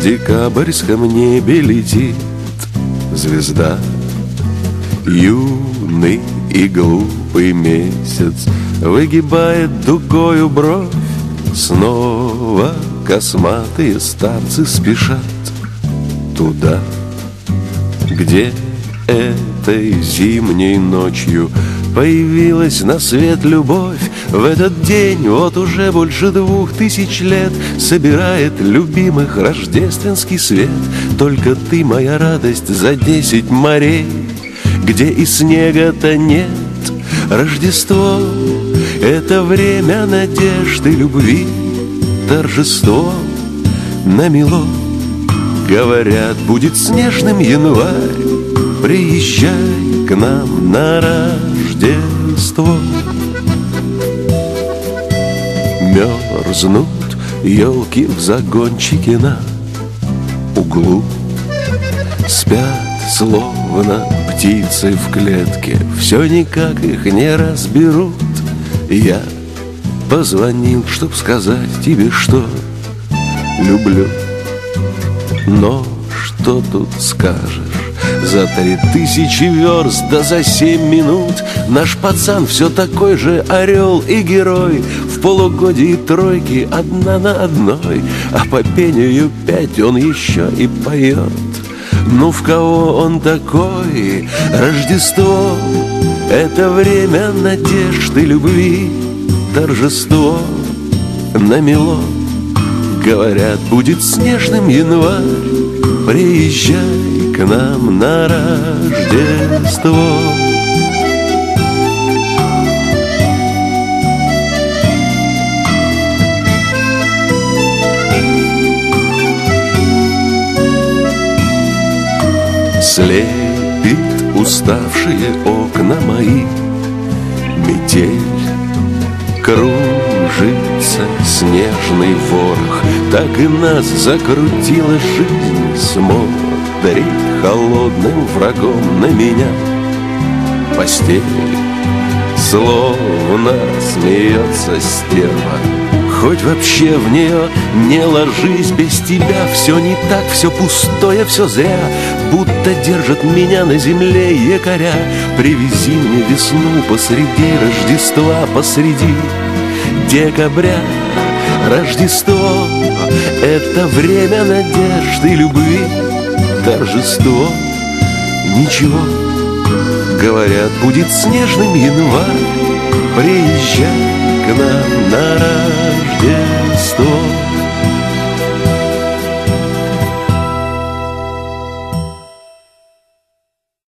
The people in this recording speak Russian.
декабрьском небе летит звезда. Юный и глупый месяц выгибает дугою бровь. Снова косматые старцы спешат туда, где этой зимней ночью появилась на свет любовь. В этот день вот уже больше 2000 лет собирает любимых рождественский свет. Только ты, моя радость, за 10 морей, где и снега-то нет. Рождество — это время надежды, любви, торжество намело. Говорят, будет снежным январь, приезжай к нам на Рождество. Мерзнут елки в загончике на углу, спят словно птицы в клетке, все никак их не разберут. Я позвонил, чтоб сказать тебе, что люблю. Но что тут скажешь? За 3000 верст, да за 7 минут наш пацан все такой же орел и герой. В полугодии тройки одна на одной, а по пению 5 он еще и поет. Ну в кого он такой? Рождество — это время надежды, любви, торжество намело. Говорят, будет снежным январь, приезжай к нам на Рождество. Слепит уставшие окна мои метель, кружится снежный ворох, так и нас закрутила жизнь. Смотрит холодным врагом на меня постель, словно смеется стерва. Хоть вообще в нее не ложись, без тебя все не так, все пустое, все зря. Будто держат меня на земле якоря. Привези мне весну посреди Рождества, посреди декабря. Рождество — это время надежды, любви, торжество. Ничего, говорят, будет снежным январь, приезжай к нам на Рождество.